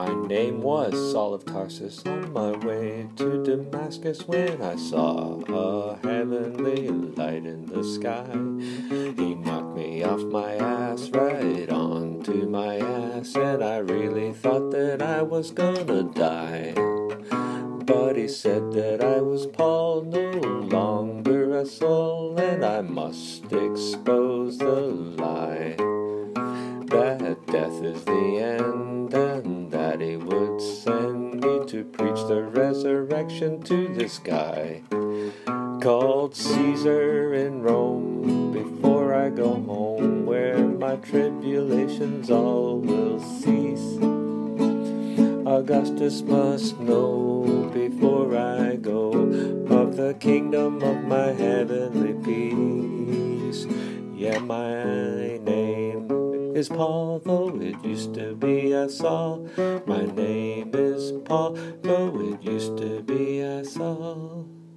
My name was Saul of Tarsus, on my way to Damascus, when I saw a heavenly light in the sky. He knocked me off my ass, right onto my ass, and I really thought that I was gonna die. But he said that I was Paul, no longer a Saul, and I must expose the lie that death is the end, and that he would send me to preach the resurrection to this guy called Caesar in Rome, before I go home, where my tribulations all will cease. Augustus must know before I go of the kingdom of my heavenly peace. Yeah, my name is Paul, though it used to be I Saul. My name is Paul, though it used to be I Saul.